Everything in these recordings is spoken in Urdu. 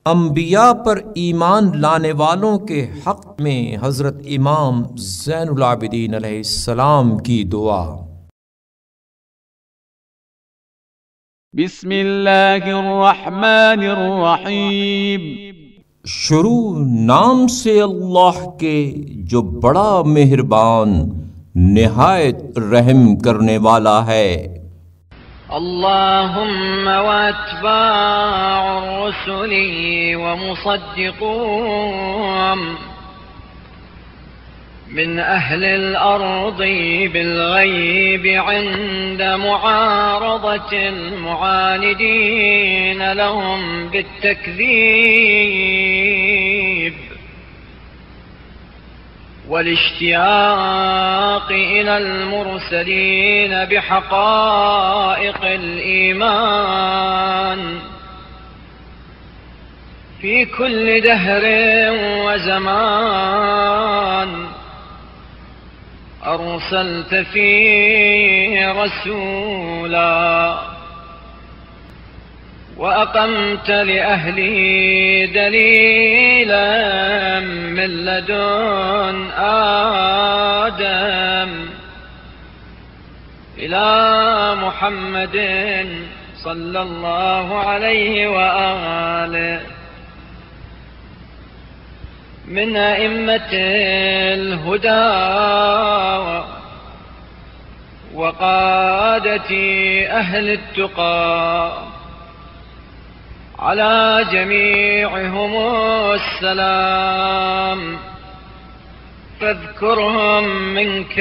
अंबिया पर ईमान लाने वालों के हक में हजरत इमाम ज़ैनुल आबिदीन अलैहिस्सलाम की दुआ। बिस्मिल्लाहिर्रहमानिर्रहीम। शुरू नाम से अल्लाह के जो बड़ा मेहरबान निहायत रहम करने वाला है। अल्लाहुम्मा वअत्बाउर रुसुली व मुसद्दिक़ूहुम मिन अहलिल अर्दि बिल गैबि इंद मुआरदतिल मुआनिदीन लहुम बित्तकज़ीब वलिश्तियाक़ इलल मुरसलीन बिहक़ाइक़िल ईमान फ़ी कुल्लि दहरिन व ज़मान अरसलत फ़ीहि रसूला वअक़मत लिअहलिही दलीलन मिन लदुन आदम इला मुहम्मदिन सल्लल्लाहु अलैहि व आलिहि मिन अइम्मतिल हुदा व क़ादति अहलित तुक़ा अला जमीअहुमुस्सलाम फ़ज़्कुरहुम मिनक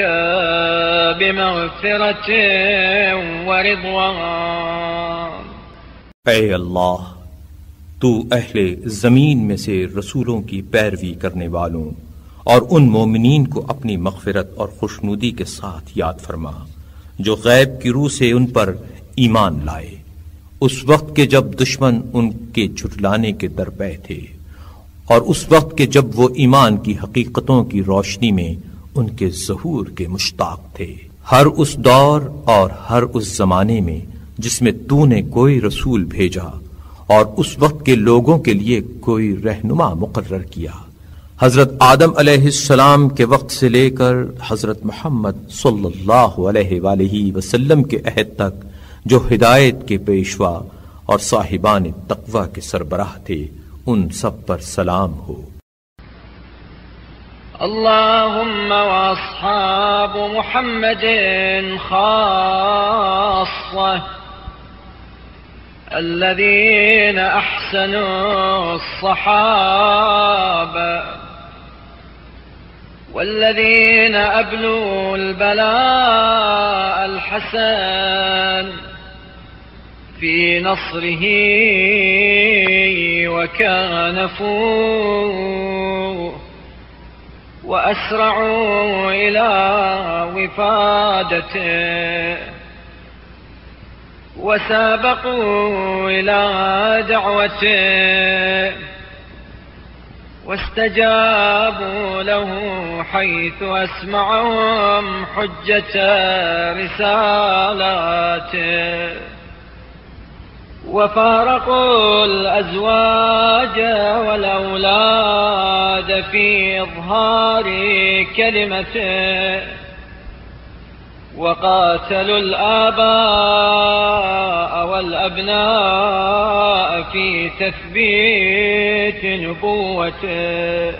बिमग़फ़िरतिन व रिज़वान। ऐ अल्लाह, तू अहले जमीन में से रसूलों की पैरवी करने वालों और उन मोमिनीन को अपनी मग़फ़िरत और खुशनुदी के साथ याद फरमा जो गैब की रूह से उन पर ईमान लाए, उस वक्त के जब दुश्मन उनके झुठलाने के दरपे थे और उस वक्त के जब वो ईमान की हकीकतों की रोशनी में उनके ज़हूर के मुश्ताक थे। हर उस दौर और हर उस जमाने में जिसमें तूने कोई रसूल भेजा और उस वक्त के लोगों के लिए कोई रहनुमा मुकर्रर किया, हजरत आदम अलैहिस्सलाम के वक्त से लेकर हजरत मोहम्मद सल्लल्लाहु अलैहि वसल्लम के अहद तक जो हिदायत के पेशवा और साहिबान तक़वा के सरबराह थे, उन सब पर सलाम हो। अल्लाहुम्मा व अस्हाबु मुहम्मदिन खास्सा अल्लज़ीना अहसनु अस्सहाबा वल्लज़ीना अब्लुल बलाअल हसन फ़ी नस्रिही व कानफूह व अस्रअू इला विफ़ादतिही व साबक़ू इला दअवतिही واستجابوا له حيث أسمعهم حجة رسالاته وفارقوا الأزواج والأولاد في إظهار كلمته وقاتلوا الآباء والأبناء في تثبيت نبوته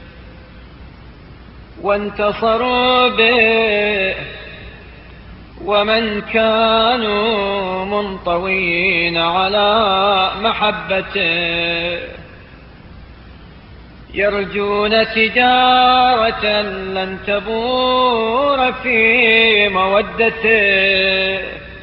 وانتصروا به ومن كانوا منطوين على محبته يرجون تجارة لن تبور في مودته।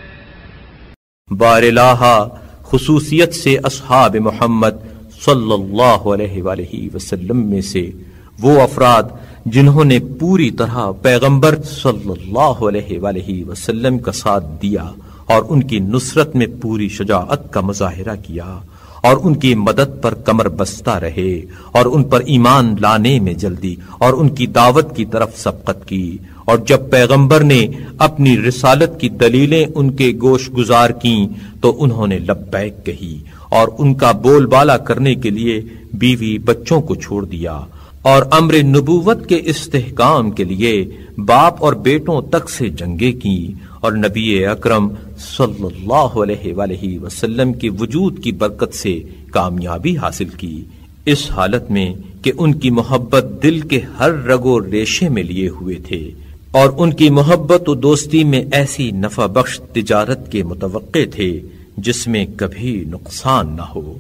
बारिलाहा खुसूसियत से अस्हाब मोहम्मद सल्लल्लाहु अलैहि वसल्लम में से वो अफराद जिन्होंने पूरी तरह पैगंबर सल्लल्लाहु अलैहि वसल्लम का साथ दिया और उनकी नुसरत में पूरी शुजाअत का मुजाहिरा किया और उनकी मदद पर कमर बस्ता रहे और उन पर ईमान लाने में जल्दी और उनकी दावत की तरफ सबकत की, और जब पैगंबर ने अपनी रिसालत की दलीलें उनके गोश गुजार की तो उन्होंने लब्बैक कही اور ان کا بول بالا کرنے کے لیے بیوی بچوں کو چھوڑ دیا، اور امر نبوت کے استحکام کے لیے باپ اور بیٹوں تک سے جنگیں کی، اور نبی اکرم صلی اللہ علیہ وآلہ وسلم کے وجود کی برکت سے کامیابی حاصل کی، اس حالت میں کہ ان کی محبت دل کے ہر رگ و ریشے میں لیے ہوئے تھے، اور ان کی محبت و دوستی میں ایسی نفع بخش تجارت کے متوقع تھے جس میں کبھی نقصان نہ ہو۔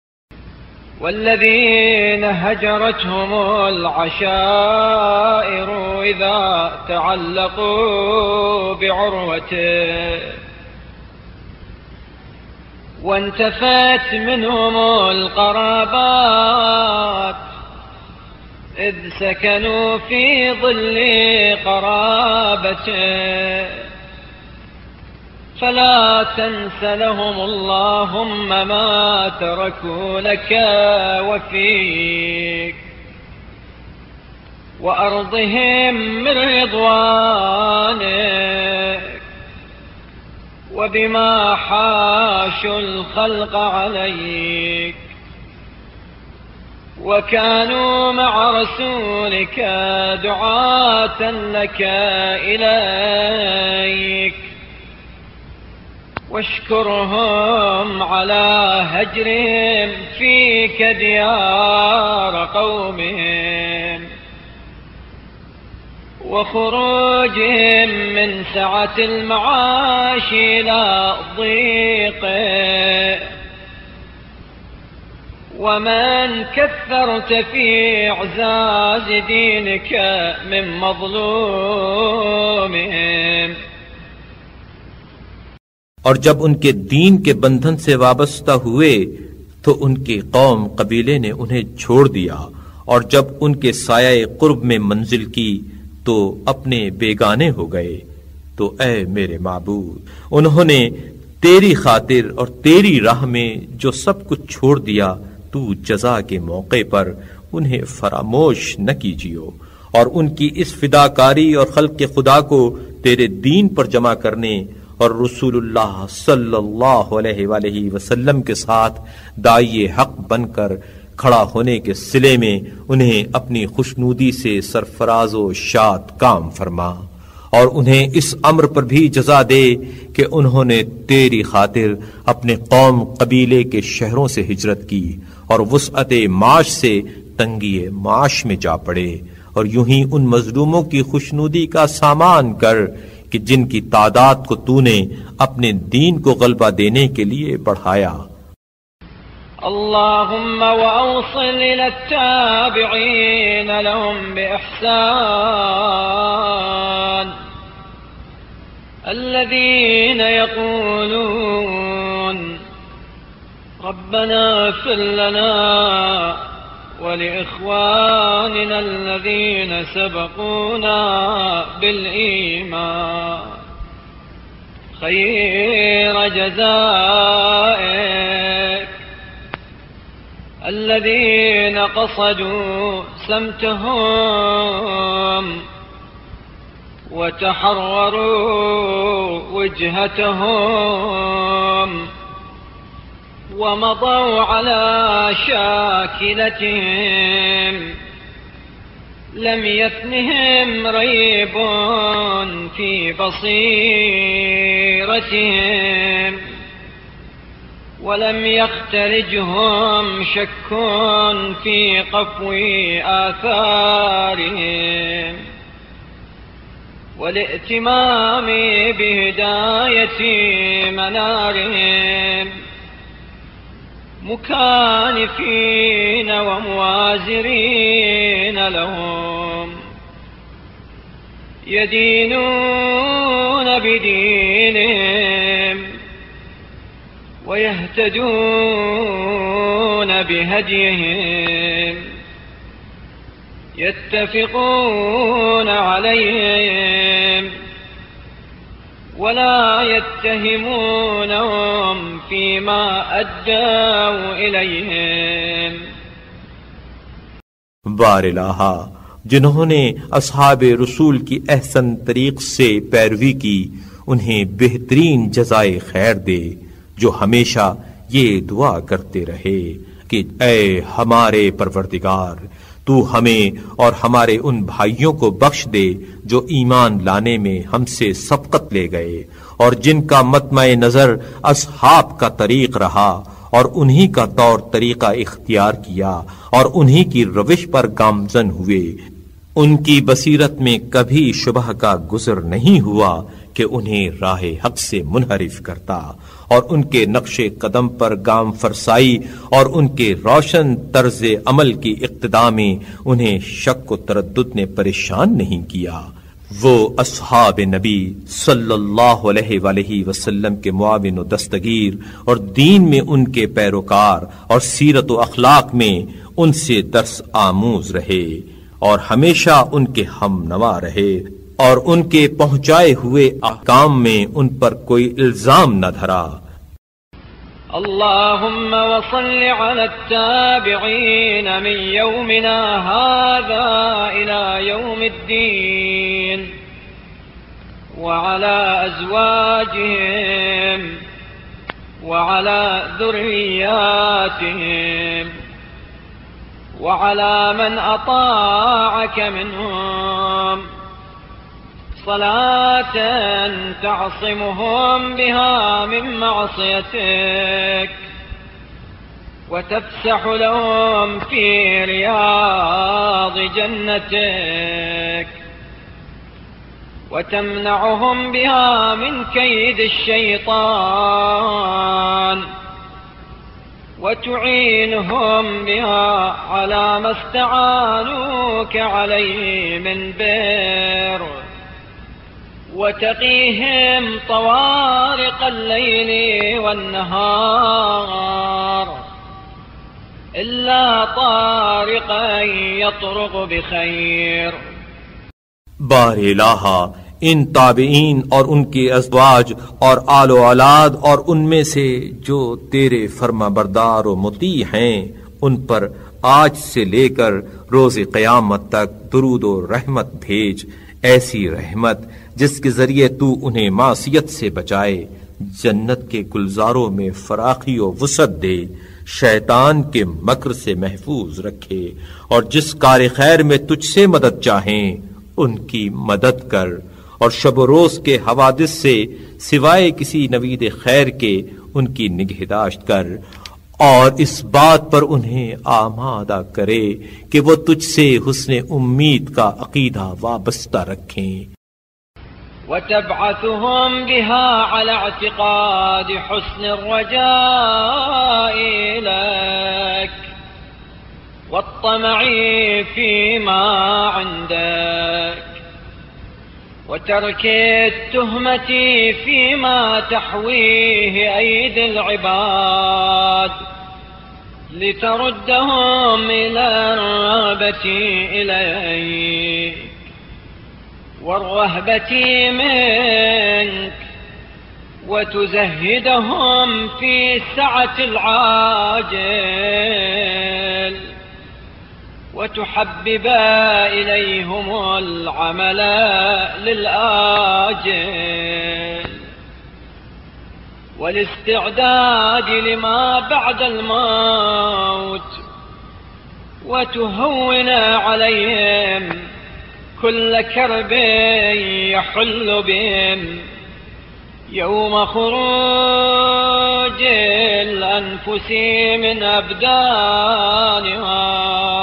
والذين هجرتهم العشائر إذا تعلقوا بعروته وانتفت منهم القرابات إذ سكنوا في ظل قرابته فلا تنس لهم اللهم ما تركوا لك وفيك وأرضهم من رضوانك وبما حاشوا الخلق عليك وكانوا مع رسولك دعاة لك إليك واشكرهم على هجرهم فيك ديار قومهم وخروجهم من سعة المعاش إلى ضيقه ومن كثرت في اعزاز دينك من مظلومهم۔ اور جب ان کے دین کے بندھن سے وابستہ ہوئے تو ان کے قوم قبیلے نے انہیں چھوڑ دیا، اور جب ان کے سایہ قرب میں منزل کی تو اپنے بیگانے ہو گئے۔ تو اے میرے معبود، انہوں نے تیری خاطر اور تیری راہ میں جو سب کچھ چھوڑ دیا، تو جزا کے موقع پر انہیں فراموش نہ کیجیو، اور ان کی اس فداکاری اور خلق خدا کو تیرے دین پر جمع کرنے اور رسول اللہ صلی اللہ علیہ وآلہ وسلم کے ساتھ داعی حق بن کر کھڑا ہونے کے صلے میں انہیں اپنی خوشنودی سے سرفراز و شاد کام فرما، اور انہیں اس امر پر بھی جزا دے کہ انہوں نے تیری خاطر اپنے قوم قبیلے کے شہروں سے ہجرت کی اور وسعت معاش سے تنگی معاش میں جا پڑے، اور یوں ہی ان مظلوموں کی خوشنودی کا سامان کر کہ جن کی تعداد کو تو نے اپنے دین کو غلبہ دینے کے لیے بڑھایا۔ اللهم وأوصل إلى التابعين لهم بإحسان الذين يقولون ربنا اغفر لنا ولإخواننا الذين سبقونا بالإيمان خير جزائك الذين قصدوا سمتهم وتحرروا وجهتهم ومضوا على شاكلتهم لم يثنهم ريب في بصيرتهم ولم يختلجهم شك في قفو آثارهم والائتمام بهداية منارهم مكانفين وموازرين لهم يدينون بدينهم ويهتدون بهديهم يتفقون عليهم ولا يتهمونهم فيما أدوا إليهم۔ بار الہا، جنہوں نے اصحاب رسول کی احسن طریق سے پیروی کی، انہیں بہترین جزائے خیر دے، جو ہمیشہ یہ دعا کرتے رہے کہ اے ہمارے پروردگار، تو ہمیں اور ہمارے ان بھائیوں کو بخش دے جو ایمان لانے میں ہم سے سبقت لے گئے اور جن کا مطمع نظر اصحاب کا طریق رہا اور انہی کا طور طریقہ اختیار کیا اور انہی کی روش پر گامزن ہوئے۔ ان کی بصیرت میں کبھی شبہ کا گزر نہیں ہوا کہ انہیں راہ حق سے منحرف کرتا، اور ان کے نقش قدم پر گام فرسائی اور ان کے روشن طرز عمل کی اقتداء میں انہیں شک و تردد نے پریشان نہیں کیا۔ وہ اصحاب نبی صلی اللہ علیہ وآلہ وسلم کے معاون و دستگیر اور دین میں ان کے پیروکار اور سیرت و اخلاق میں ان سے درس آموز رہے اور ہمیشہ ان کے ہم نوا رہے، اور ان کے پہنچائے ہوئے احکام میں ان پر کوئی الزام نہ دھرا۔ اللهم وصل على التابعين من يومنا هذا إلى يوم الدين وعلى أزواجهم وعلى ذرياتهم وعلى من أطاعك منهم صلاة تعصمهم بها من معصيتك وتفسح لهم في رياض جنتك وتمنعهم بها من كيد الشيطان وتعينهم بها على ما استعانوك عليه من بر وتقيهم طوارق الليل والنهار إلا طارقا يطرق بخير۔ بار الہا، ان تابعین اور ان کے ازواج اور آل و اولاد اور ان میں سے جو تیرے فرما بردار و مطیع ہیں ان پر آج سے لے کر روز قیامت تک درود و رحمت بھیج، ایسی رحمت جس کے ذریعے تو انہیں معصیت سے بچائے، جنت کے گلزاروں میں فراخی و وسعت دے، شیطان کے مکر سے محفوظ رکھے، اور جس کار خیر میں تجھ سے مدد چاہیں ان کی مدد کر، اور شب و روز کے حوادث سے سوائے کسی نوید خیر کے ان کی نگہداشت کر، اور اس بات پر انہیں آمادہ کرے کہ وہ تجھ سے حسن امید کا عقیدہ وابستہ رکھیں۔ وتبعثهم بها على اعتقاد حسن الرجاء لك والطمع فيما عندك وترك التهمة فيما تحويه أيدي العباد لتردهم إلى الرغبة إليك والرهبة منك وتزهدهم في سعة العاجل وتحبب إليهم العمل للآجل والاستعداد لما بعد الموت وتهون عليهم كل كرب يحل بهم يوم خروج الأنفس من أبدانها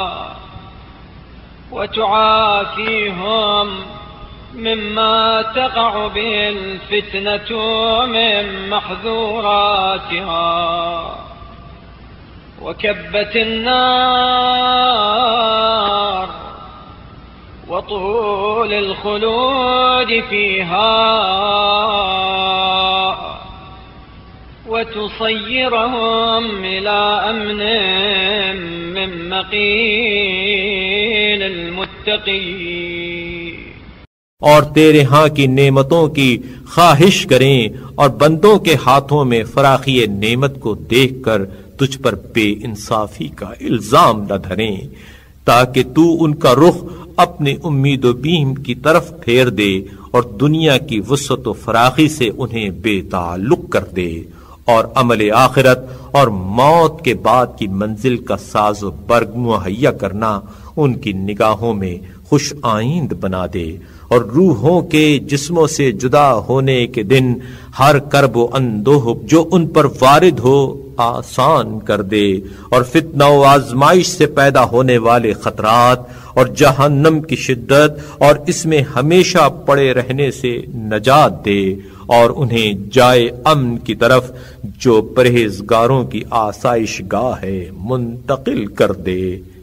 وتعافيهم مما تقع به الفتنة من محذوراتها وكبت النار وطول الخلود فيها وتصيرهم إلى أمن من مقيل المتقين۔ اور تیرے ہاں کی نعمتوں کی خواہش کریں اور بندوں کے ہاتھوں میں فراخی نعمت کو دیکھ کر تجھ پر بے انصافی کا الزام نہ دھریں، تاکہ تو ان کا رخ اپنے امید و بیم کی طرف پھیر دے اور دنیا کی وسعت و فراخی سے انہیں بے تعلق کر دے، اور عمل آخرت اور موت کے بعد کی منزل کا ساز و برگ مہیا کرنا ان کی نگاہوں میں خوش آئند بنا دے، اور روحوں کے جسموں سے جدا ہونے کے دن ہر کرب و اندوہ جو ان پر وارد ہو آسان کر دے، اور فتنہ و آزمائش سے پیدا ہونے والے خطرات اور جہنم کی شدت اور اس میں ہمیشہ پڑے رہنے سے نجات دے، اور انہیں جائے امن کی طرف جو پرہیزگاروں کی آسائش گاہ ہے منتقل کر دے۔